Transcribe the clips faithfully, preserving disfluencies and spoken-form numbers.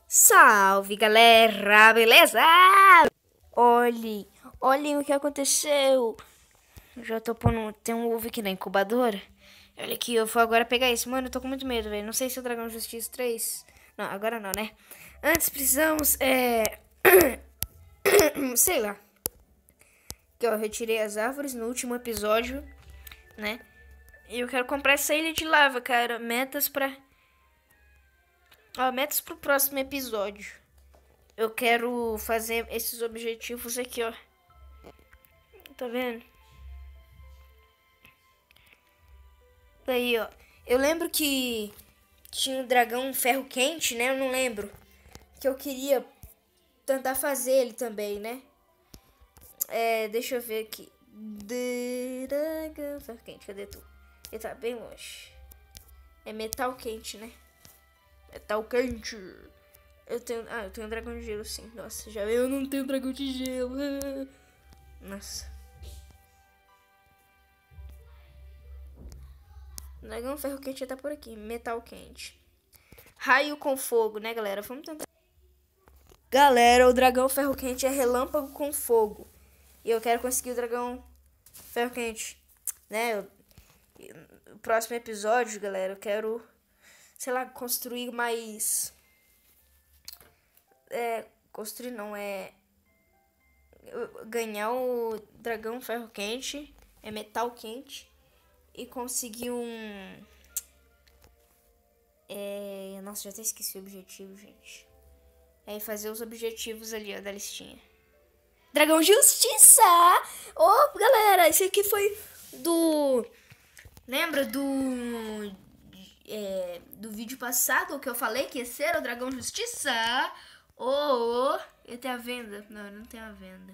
Salve, galera, beleza? Olhem, olhem o que aconteceu. Eu já tô pondo, tem um ovo aqui na incubadora. Olha aqui, eu vou agora pegar esse. Mano, eu tô com muito medo, velho. Não sei se é o Dragão Justiça três. Não, agora não, né? Antes precisamos, é... sei lá. Aqui, ó, eu retirei as árvores no último episódio, né? E eu quero comprar essa ilha de lava, cara. Metas pra... Ó, metas pro próximo episódio. Eu quero fazer esses objetivos aqui, ó. Tá vendo? Aí, ó. Eu lembro que tinha um dragão ferro quente, né? Eu não lembro. Que eu queria tentar fazer ele também, né? É, deixa eu ver aqui. Dragão ferro quente, cadê tu? Ele tá bem longe. É metal quente, né? Metal quente. Eu tenho... Ah, eu tenho um dragão de gelo, sim. Nossa, já eu não tenho dragão de gelo. Nossa. Dragão ferro quente já tá por aqui. Metal quente. Raio com fogo, né, galera? Vamos tentar. Galera, o dragão ferro quente é relâmpago com fogo. E eu quero conseguir o dragão ferro quente, né? No próximo episódio, galera, eu quero... sei lá, construir mais... É, construir não, é... ganhar o dragão ferro quente, é metal quente, e conseguir um... É... Nossa, já até esqueci o objetivo, gente. É fazer os objetivos ali, ó, da listinha. Dragão Justiça! Ô, oh, galera, esse aqui foi do... Lembra do... É, do vídeo passado que eu falei que ia ser o Dragão Justiça? Oh, oh, eu tenho a venda. Não, não tem a venda.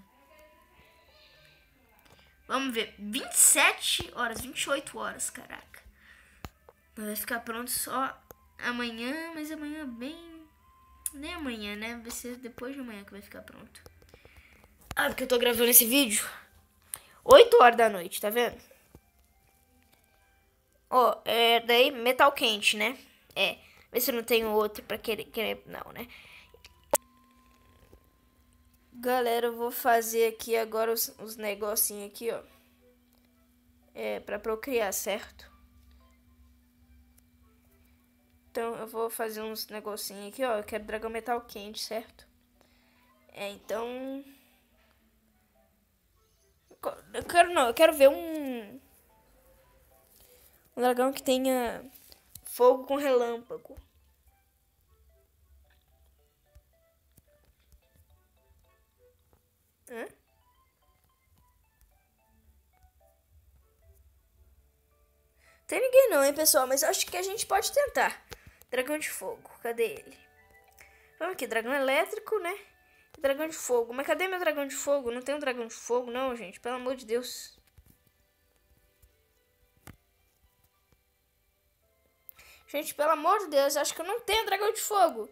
Vamos ver. vinte e sete horas, vinte e oito horas, caraca. Vai ficar pronto só amanhã, mas amanhã bem... Nem amanhã, né? Vai ser depois de amanhã que vai ficar pronto. Ah, porque eu tô gravando esse vídeo oito horas da noite, tá vendo? Ó, oh, é daí metal quente, né? É, vê se eu não tenho outro pra querer, querer, não, né? Galera, eu vou fazer aqui agora os, os negocinhos aqui, ó. É, pra procriar, certo? Então, eu vou fazer uns negocinhos aqui, ó. Eu quero dragão metal quente, certo? É, então... Eu quero, não, eu quero ver um... Um dragão que tenha fogo com relâmpago. Hã? Tem ninguém não, hein, pessoal? Mas eu acho que a gente pode tentar. Dragão de fogo, cadê ele? Vamos aqui, dragão elétrico, né? Dragão de fogo. Mas cadê meu dragão de fogo? Não tem um dragão de fogo, não, gente. Pelo amor de Deus. Gente, pelo amor de Deus, acho que eu não tenho dragão de fogo.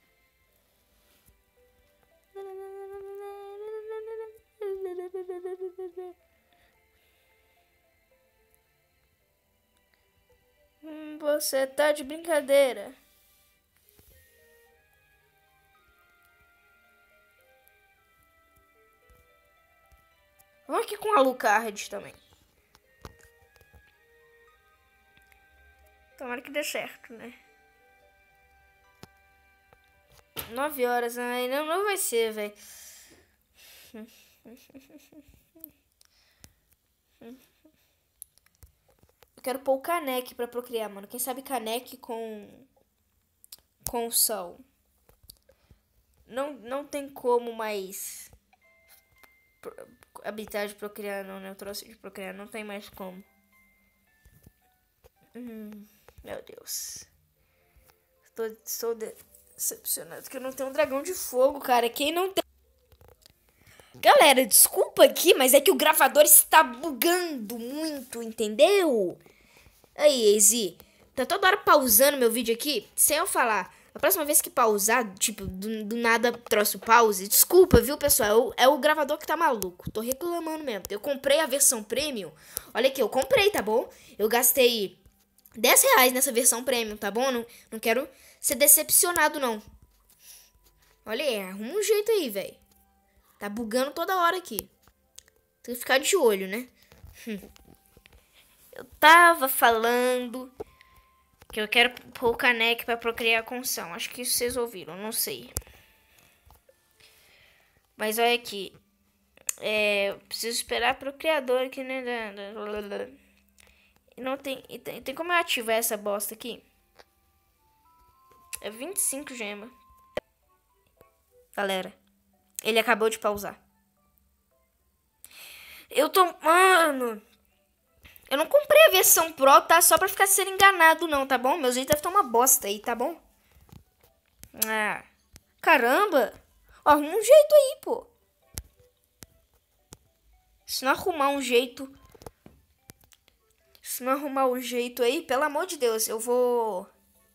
Hum, você tá de brincadeira. Vamos aqui com a Alucard também. Tomara que dê certo, né? Nove horas, ai, não, não vai ser, velho. Eu quero pôr o Caneque pra procriar, mano. Quem sabe Caneque com... com sol. Não, não tem como mais... habitar de procriar, não, né? Eu trouxe de procriar, não tem mais como. Hum... Meu Deus. Estou, estou decepcionado que eu não tenho um dragão de fogo, cara. Quem não tem... Galera, desculpa aqui, mas é que o gravador está bugando muito, entendeu? Aí, Ezi, tá toda hora pausando meu vídeo aqui, sem eu falar. A próxima vez que pausar, tipo, do, do nada trouxe o pause. Desculpa, viu, pessoal? É o, é o gravador que tá maluco. Tô reclamando mesmo. Eu comprei a versão premium. Olha aqui, eu comprei, tá bom? Eu gastei... dez reais nessa versão premium, tá bom? Não, não quero ser decepcionado, não. Olha aí, arruma um jeito aí, velho. Tá bugando toda hora aqui. Tem que ficar de olho, né? Eu tava falando que eu quero pôr o Caneque pra procriar com som. Acho que isso vocês ouviram, não sei. Mas olha aqui. É, eu preciso esperar pro criador aqui, né? E não tem, e tem. Tem como eu ativar essa bosta aqui? É vinte e cinco gema. Galera, ele acabou de pausar. Eu tô... Mano... Eu não comprei a versão Pro, tá? Só pra ficar sendo enganado, não, tá bom? Meu jeito deve estar uma bosta aí, tá bom? Ah... Caramba! Arruma um jeito aí, pô. Se não arrumar um jeito... Se não arrumar um jeito aí, pelo amor de Deus, eu vou...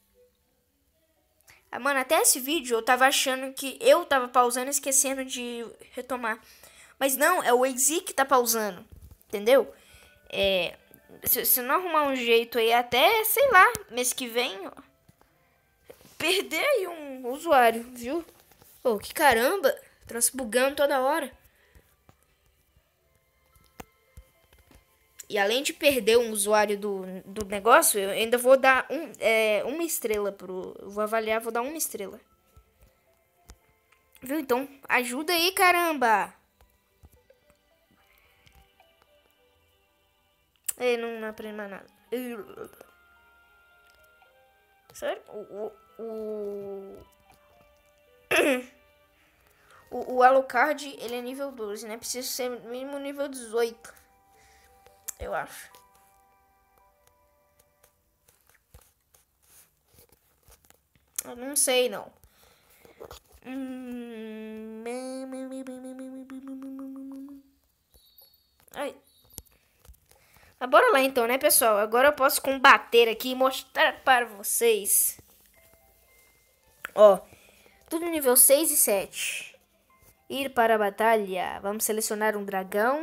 Ah, mano, até esse vídeo eu tava achando que eu tava pausando e esquecendo de retomar. Mas não, é o Easy que tá pausando. Entendeu? É... Se, se não arrumar um jeito aí até, sei lá, mês que vem, ó, perder aí um usuário, viu? Pô, que caramba, troço bugando toda hora. E além de perder um usuário do, do negócio, eu ainda vou dar um, é, uma estrela pro... Eu vou avaliar, vou dar uma estrela. Viu? Então, ajuda aí, caramba! Ei, não, não aprendi mais nada. Sério? O... O... O, o, o Alucard, ele é nível doze, né? Precisa ser mínimo nível dezoito. Eu acho. Eu não sei, não. Ai. Mas bora lá então, né, pessoal? Agora eu posso combater aqui e mostrar para vocês. Ó, tudo nível seis e sete. Ir para a batalha. Vamos selecionar um dragão.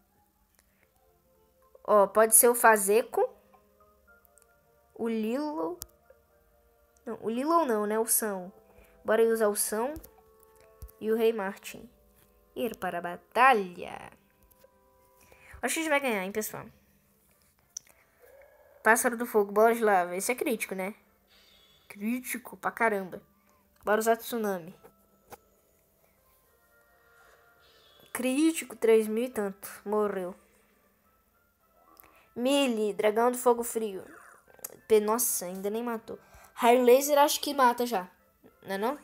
Ó, pode ser o Fazeco. O Lilo. Não, o Lilo não, né? O São. Bora usar o São. E o Rei Martin. Ir para a batalha. Acho que a gente vai ganhar, hein, pessoal. Pássaro do Fogo, bola de lava. Esse é crítico, né? Crítico pra caramba. Bora usar Tsunami. Crítico, três mil e tanto. Morreu. Melee, dragão do fogo frio. Nossa, ainda nem matou. Raio laser acho que mata já. Não é não?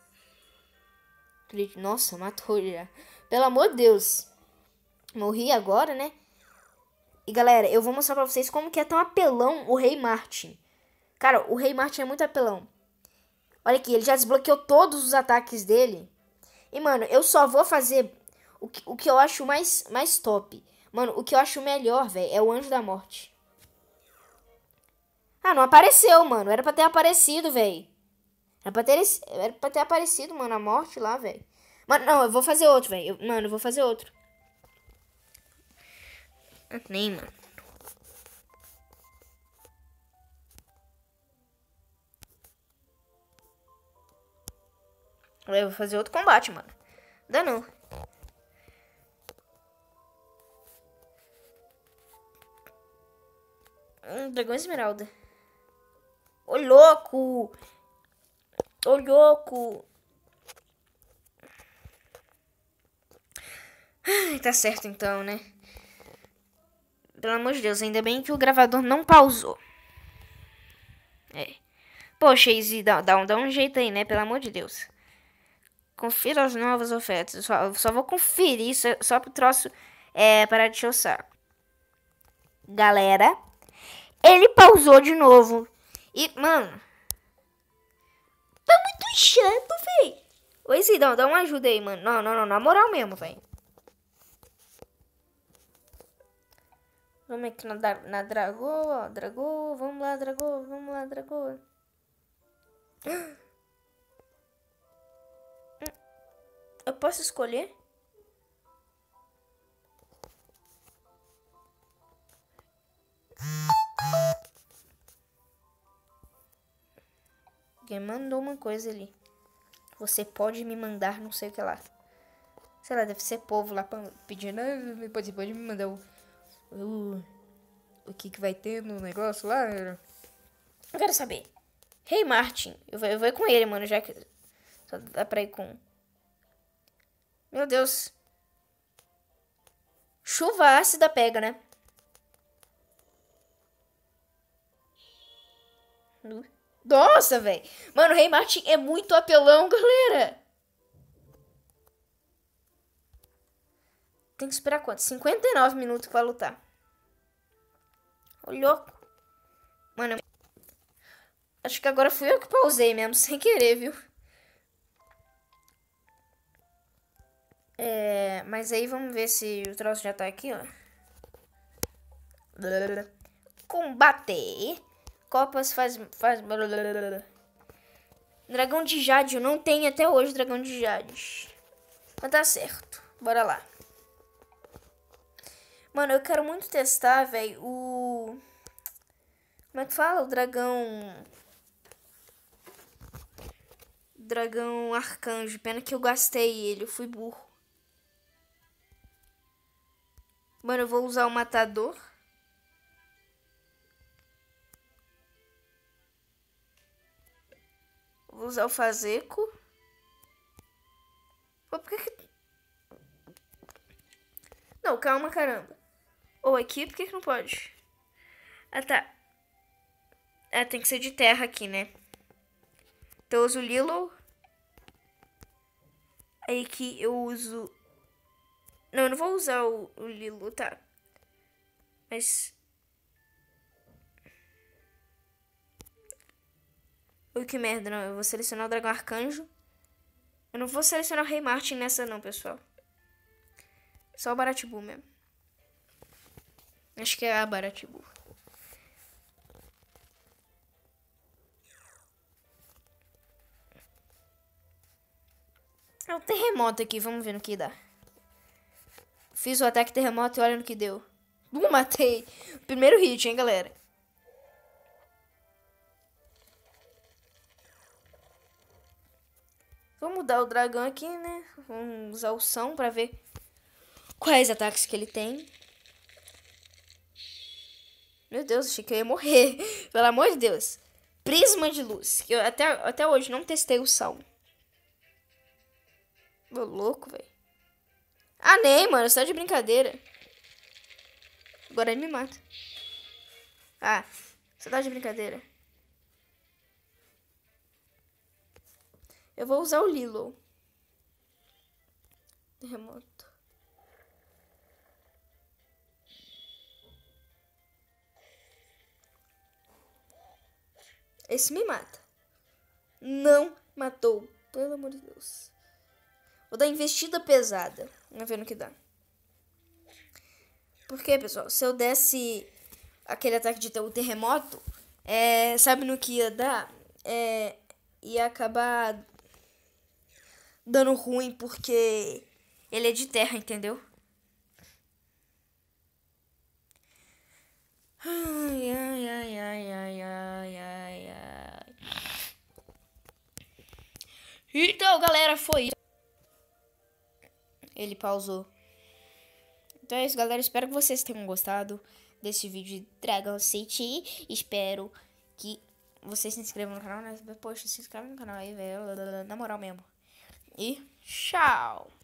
Nossa, matou já. Pelo amor de Deus. Morri agora, né? E galera, eu vou mostrar pra vocês como que é tão apelão o Rei Martin. Cara, o Rei Martin é muito apelão. Olha aqui, ele já desbloqueou todos os ataques dele. E, mano, eu só vou fazer o que, o que eu acho mais, mais top. Mano, o que eu acho melhor, velho, é o Anjo da Morte. Ah, não apareceu, mano. Era pra ter aparecido, velho. Era pra ter, era pra ter aparecido, mano, a morte lá, velho. Mano, não, eu vou fazer outro, velho. Mano, eu vou fazer outro. Nem, mano. Eu vou fazer outro combate, mano. Dá não. Hum, dragão esmeralda. Ô, louco! Ô, louco! Ai, tá certo então, né? Pelo amor de Deus, ainda bem que o gravador não pausou. É. Poxa, Izzy, dá, dá, dá um jeito aí, né? Pelo amor de Deus. Confira as novas ofertas. Só, só vou conferir só, só pro troço é, parar de encher o saco. Galera, ele pausou de novo. E, mano, tá muito chato, véi. Ô, Izzy, dá, dá uma ajuda aí, mano. Não, não, não. Na moral mesmo, véi. Vamos aqui na, na Dragô, Dragô, vamos lá, Dragô, vamos lá, Dragô. Eu posso escolher? Alguém mandou uma coisa ali. você pode me mandar não sei o que lá. Sei lá, deve ser povo lá pedindo, ah, pode, pode me mandar o, o, o que que vai ter no negócio lá. Eu quero saber. Hey, Martin, eu vou, eu vou ir com ele, mano, já que só dá pra ir com... Meu Deus. Chuva ácida pega, né? Nossa, velho. Mano, o Rei Martin é muito apelão, galera. Tem que esperar quanto? cinquenta e nove minutos pra lutar. Ô, louco. Mano, acho que agora fui eu que pausei mesmo, sem querer, viu? É, mas aí vamos ver se o troço já tá aqui, ó. Combater. Copas faz... faz... Dragão de Jade. Eu não tenho até hoje dragão de Jade. Mas tá certo. Bora lá. Mano, eu quero muito testar, velho, o... Como é que fala? O dragão... Dragão arcanjo. Pena que eu gastei ele. Eu fui burro. Mano, eu vou usar o matador. Vou usar o fazeco. Pô, por que que... Não, calma, caramba. Ou aqui, por que que não pode? Ah, tá. Ah, tem que ser de terra aqui, né? Então eu uso o Lilo. Aí aqui eu uso... Não, eu não vou usar o, o Lilo, tá? Mas... Ui, que merda, não. Eu vou selecionar o Dragão Arcanjo. Eu não vou selecionar o Rei Martin nessa não, pessoal. Só o Baratibu mesmo. Acho que é a Baratibu. É um terremoto aqui, vamos ver no que dá. Fiz o ataque terremoto e olha no que deu. Bum, matei. Primeiro hit, hein, galera. Vamos mudar o dragão aqui, né? Vamos usar o som pra ver quais ataques que ele tem. Meu Deus, achei que eu ia morrer. Pelo amor de Deus. Prisma de luz. Eu até, até hoje não testei o som. Ô, louco, velho. Ah, nem, mano. Só de brincadeira. Agora ele me mata. Ah, só tá de brincadeira. Eu vou usar o Lilo. Terremoto. Esse me mata. Não matou. Pelo amor de Deus. Vou dar investida pesada. Vamos ver no que dá. Porque, pessoal, se eu desse aquele ataque de ter- o terremoto, é, sabe no que ia dar? É, ia acabar dando ruim porque ele é de terra, entendeu? Ai, ai, ai, ai, ai, ai, ai, ai. Então, galera, foi isso. Ele pausou. Então é isso, galera. Espero que vocês tenham gostado desse vídeo de Dragon City. Espero que vocês se inscrevam no canal, né? Poxa, se inscreve no canal aí, velho. Na moral mesmo. E tchau!